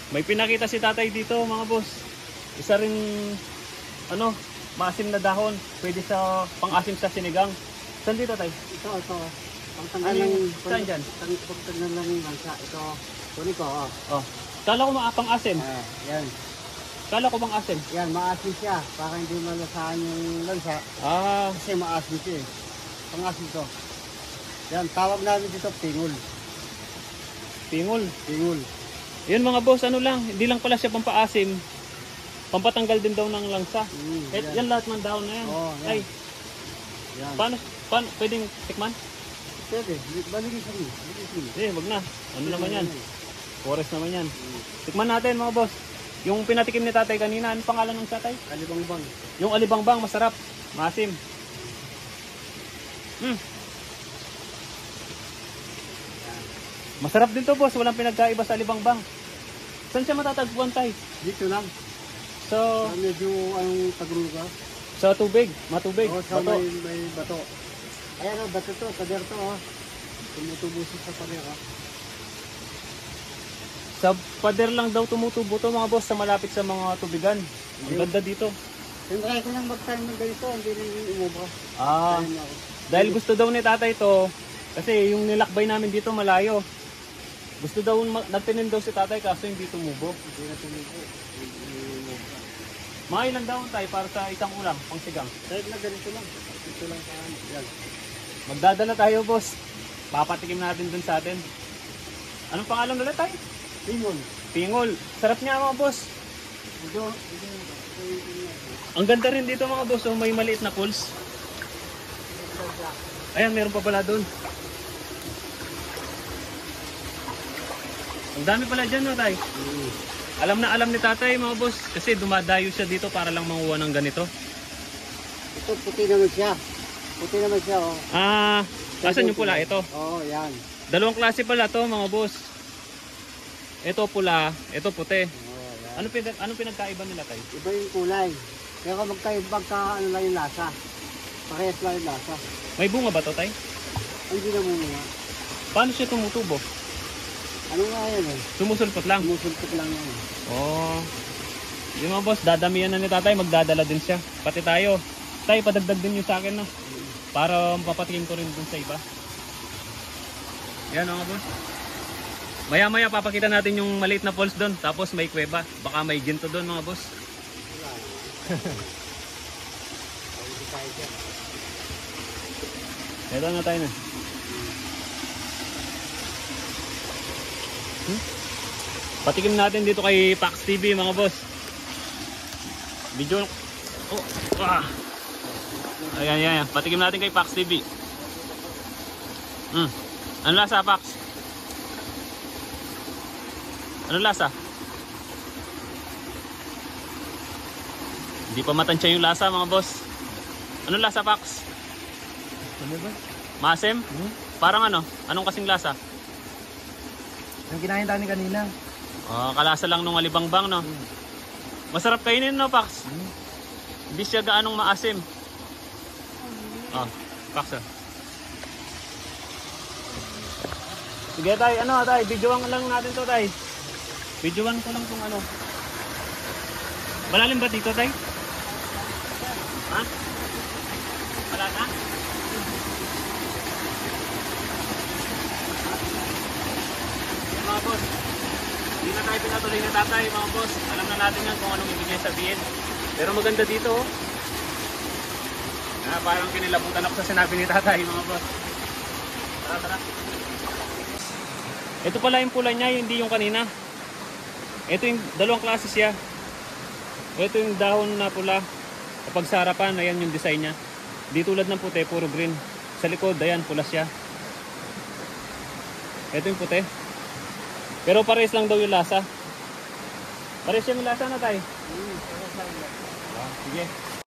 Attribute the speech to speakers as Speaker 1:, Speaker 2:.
Speaker 1: May pinakita si tatay dito mga boss. Isa rin ano, maasim na dahon. Pwede sa pang-asim sa sinigang. Saan dito tay?
Speaker 2: Ito. Pagtanggal
Speaker 1: Ano
Speaker 2: ng...
Speaker 1: saan dyan?
Speaker 2: Pagtanggal ng lansa. Ito. Kunin ko, oh.
Speaker 1: Oh. Kala ko pang-asim.
Speaker 2: Yan.
Speaker 1: Kala ko pang-asim.
Speaker 2: Yan, maasim siya. Para hindi malasahan yung lansa.
Speaker 1: Ah.
Speaker 2: Kasi maasim siya eh. Pang-asim to. Yan, tawag namin dito pingul.
Speaker 1: Pingul.
Speaker 2: Pingul.
Speaker 1: Yun mga boss, ano lang, hindi lang pala siya pampaasim. Pampatanggal din daw ng langsa. Yan lahat ng dahon na yan.
Speaker 2: Oh, yan.
Speaker 1: Ay,
Speaker 2: Yan.
Speaker 1: paano pwedeng tikman?
Speaker 2: Pwede, baligin sa inyo.
Speaker 1: Wag na. Ano naman yan? Forest naman yan. Tikman natin mga boss. Yung pinatikim ni tatay kanina, ano pangalan ng tatay?
Speaker 2: Alibangbang.
Speaker 1: Yung alibangbang, masarap. Maasim. Masarap din to boss, walang pinagkaiba sa alibangbang. Saan siya matatagpuan tay?
Speaker 2: Dito lang.
Speaker 1: So,
Speaker 2: Medyo anong tagruga.
Speaker 1: sa tubig, matubig,
Speaker 2: O, sa
Speaker 1: bato.
Speaker 2: may bato. Ayan o, bato to, pader to o. Tumutubusin sa pader o.
Speaker 1: Sa pader lang daw tumutubo to mga boss sa malapit sa mga tubigan. Ang ganda dito.
Speaker 2: Tinry ko nang mag-time ng ganito, hindi rin umubra.
Speaker 1: Ah,
Speaker 2: Ayun ako.
Speaker 1: dahil gusto daw ni tatay to, kasi yung nilakbay namin dito malayo. Gusto daw, nagtinin daw si tatay kaso hindi tumubo.
Speaker 2: Hindi na tumubo. Hindi umubra.
Speaker 1: Mga ilang daon tayo para sa isang ulam, pang sigang.
Speaker 2: Kahit na ganito lang. Ito lang sa amin. Yan.
Speaker 1: Magdadala tayo boss. Papatikim natin dun sa atin. Anong pangalan ulit tayo?
Speaker 2: Pingul.
Speaker 1: Pingol. Sarap niya mga boss.
Speaker 2: Ito.
Speaker 1: Ang ganda rin dito mga boss. Oh, may maliit na pools. Ayan, meron pa pala dun. Ang dami pala dyan no tay. Alam na alam ni tatay mga boss. Kasi dumadayo siya dito para lang manguha ng ganito.
Speaker 2: Ito puti naman siya. Puti naman siya o.
Speaker 1: Ah, asan yung pula? Ito.
Speaker 2: Oo, yan.
Speaker 1: Dalawang klase pala to mga boss. Ito pula, ito puti.
Speaker 2: Oo, yan.
Speaker 1: Anong pinagkaiba nila tay?
Speaker 2: Iba yung kulay. Kaya magka ano lang yung lasa. Parehas lang yung lasa.
Speaker 1: May bunga ba to tay?
Speaker 2: Hindi na muna.
Speaker 1: Paano siya tumutubo?
Speaker 2: Ano nga yan eh?
Speaker 1: Sumusulpot lang.
Speaker 2: Musulpot lang yan eh.
Speaker 1: Oh. Yung mga boss, dadamihan na ni tatay, magdadala din siya. Pati tayo. Tay, padagdag din yung sa akin no. Para papatikin ko rin dun sa iba. Yan mga boss. Maya maya papakita natin yung maliit na falls doon. Tapos may kuweba. Baka may ginto doon mga boss. Ito na tayo na. Patikim natin dito kay Pax TV mga boss. Video. Oh, Ayan. Patikim natin kay Pax TV. Ano lasa, Pax? Ano lasa? Hindi pa matansya yung lasa mga boss. Ano lasa, Pax?
Speaker 2: Ano ba?
Speaker 1: Maasim? Parang ano? Anong kasing lasa?
Speaker 2: Ang kinain tayo kanina.
Speaker 1: Kalasa lang nung alibangbang no? Masarap kainin no, Pax? Hindi siya gaanong maasim. Pax Sige tay, videoan lang natin to tay. Videoan ko lang kung ano. Malalim ba dito tay? Ha? Wala na? Mga boss, hindi na tayo pinatuloy na tatay mga boss. Alam na natin yan kung anong ibig niya sabihin. Pero maganda dito oh. Parang kinilabutan ako sa sinabi ni tatay mga boss. Tara. Ito pala yung pula niya, hindi yung kanina. Ito yung dalawang klase siya. Ito yung dahon na pula. Kapag sa harapan, ayan yung design niya. Di tulad ng puti, puro green. Sa likod, ayan, pula siya. Ito yung puti. Pero pares lang daw yung lasa. Pares yung lasa na tayo. Sige.